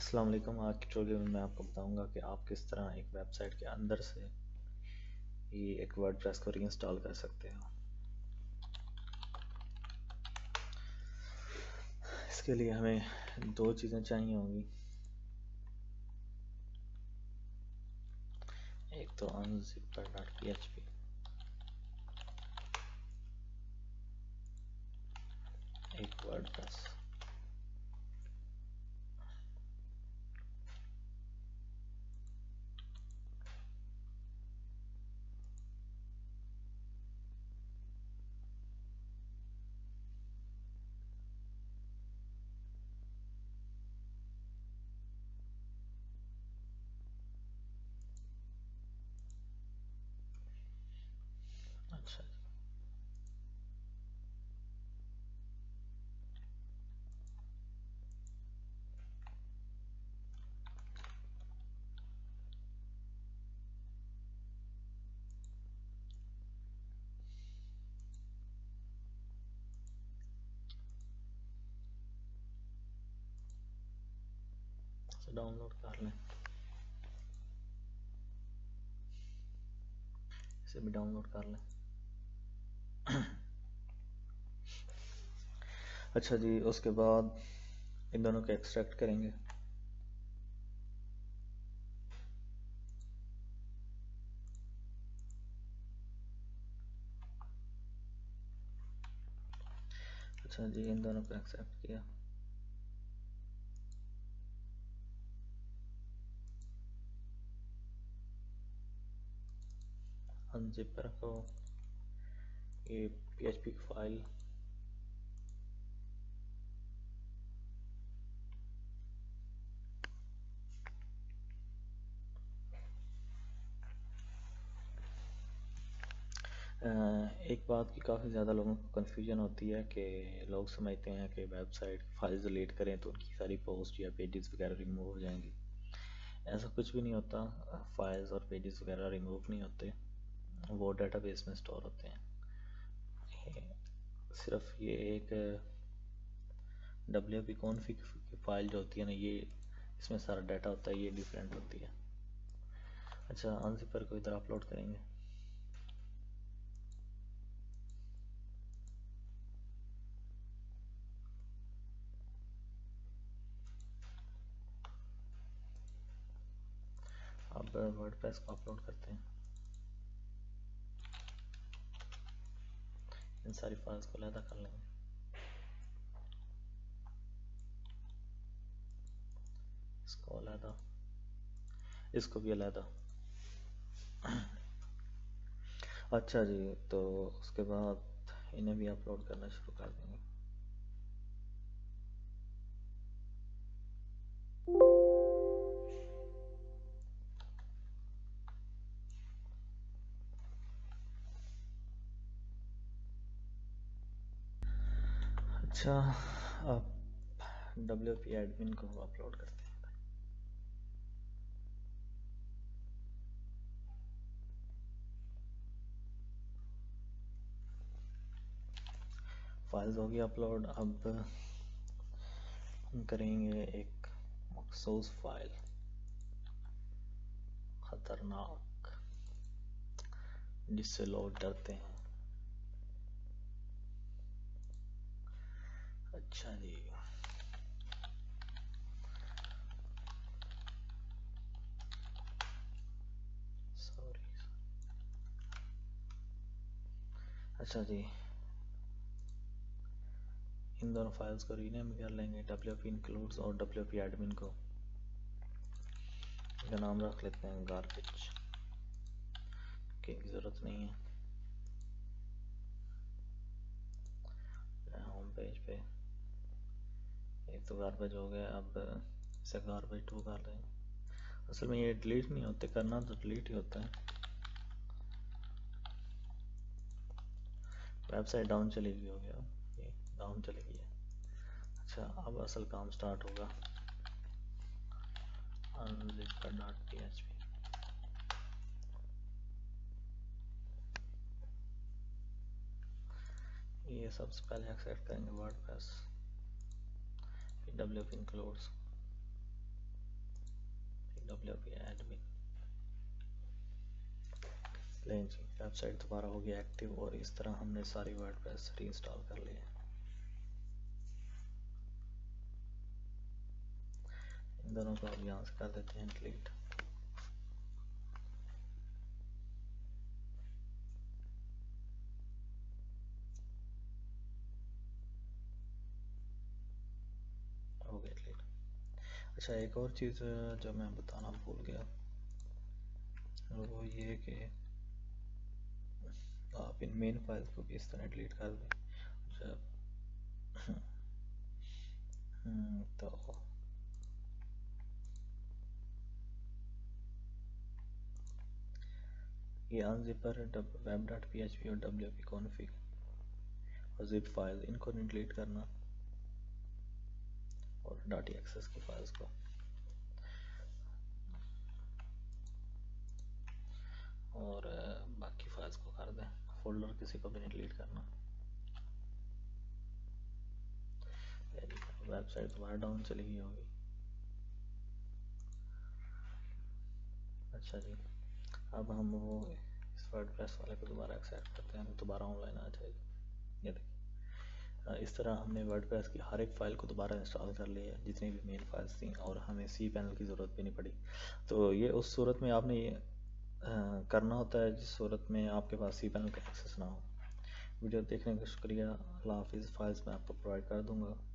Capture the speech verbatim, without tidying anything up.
अस्सलाम वालेकुम। आज के ट्यूटोरियल में मैं आपको बताऊंगा कि आप किस तरह एक वेबसाइट के अंदर से ही एक वर्डप्रेस को रीइंस्टॉल कर सकते हो। इसके लिए हमें दो चीज़ें चाहिए होंगी। एक तो unzipper dot P H P, एक वर्डप्रेस। अच्छा, इसे डाउनलोड कर लें। इसे भी डाउनलोड कर लें। अच्छा जी, उसके बाद इन दोनों को एक्सट्रैक्ट करेंगे। अच्छा जी, इन दोनों को एक्सेप्ट किया। अनजिपर को ये पीएचपी की फाइल एक बात की काफ़ी ज़्यादा लोगों को कन्फ्यूजन होती है कि लोग समझते हैं कि वेबसाइट फाइल्स डिलीट करें तो उनकी सारी पोस्ट या पेजेस वगैरह रिमूव हो जाएंगी। ऐसा कुछ भी नहीं होता। फाइल्स और पेजेस वगैरह रिमूव नहीं होते, वो डेटाबेस में स्टोर होते हैं। सिर्फ ये एक डब्ल्यू पी कॉन्फिग की फाइल जो होती है ना, ये इसमें सारा डाटा होता है, ये डिफरेंट होती है। अच्छा, अनजिपर को इधर अपलोड करेंगे। अब वर्डप्रेस को अपलोड करते हैं। इन सारी फाइल्स को अलग कर लेंगे। इसको अलग, इसको भी अलग। अच्छा जी, तो उसके बाद इन्हें भी अपलोड करना शुरू कर देंगे। अच्छा, अब डब्ल्यू पी एडमिन को अपलोड करते हैं। फाइल्स होगी अपलोड। अब हम करेंगे एक मखसूस फाइल, खतरनाक, जिससे लोग डरते हैं। अच्छा जी, सॉरी। अच्छा जी, इन दोनों फाइल्स को रीनेम कर लेंगे, डब्ल्यू पी इंक्लूड्स और डब्ल्यू पी एडमिन को इनका नाम रख लेते हैं गार्बेज, की ज़रूरत नहीं है। होम पेज पे एक तो गार्बेज हो गया, अब इसे गार्बेज टू कर लेंगे। असल में ये डिलीट नहीं होते, करना तो डिलीट ही होता है। वेबसाइट डाउन चली गई हो गया, ये डाउन चली गई है। अच्छा, अब असल काम स्टार्ट होगा। unzipper dot P H P, ये सबसे पहले एक्सेप्ट करेंगे WordPress, W P includes. wp admin। लें जी, वेबसाइट दोबारा हो गया एक्टिव और इस तरह हमने सारी वर्डप्रेस रीइंस्टॉल कर लिए। इन दोनों को अब यहाँ से कर देते हैं डिलीट। हो गया डिलीट। अच्छा, एक और चीज़ जो मैं बताना भूल गया वो ये कि आप इन मेन फाइल्स को भी इस तरह डिलीट कर दें। जब तो ये unzipper web dot P H P और wp-config और जिप फाइल इनको नहीं डिलीट करना, और डॉट एक्सेस की फाइल्स को। और बाकी फाइल्स को कर दें, फोल्डर किसी को भी नहीं डिलीट करना। वेबसाइट दोबारा डाउन चली गई होगी। अच्छा जी, अब हम वो इस वर्डप्रेस वाले को दोबारा एक्सेप्ट करते हैं, दोबारा ऑनलाइन आ जाएगी। ये देखिए, इस तरह हमने वर्डप्रेस की हर एक फ़ाइल को दोबारा इंस्टॉल कर लिया, जितनी भी मेन फाइल्स थी, और हमें सी पैनल की ज़रूरत भी नहीं पड़ी। तो ये उस सूरत में आपने ये करना होता है जिस सूरत में आपके पास सी पैनल का एक्सेस ना हो। वीडियो देखने का शुक्रिया। अल्लाह हाफिज़। फाइल्स मैं आपको प्रोवाइड कर दूँगा।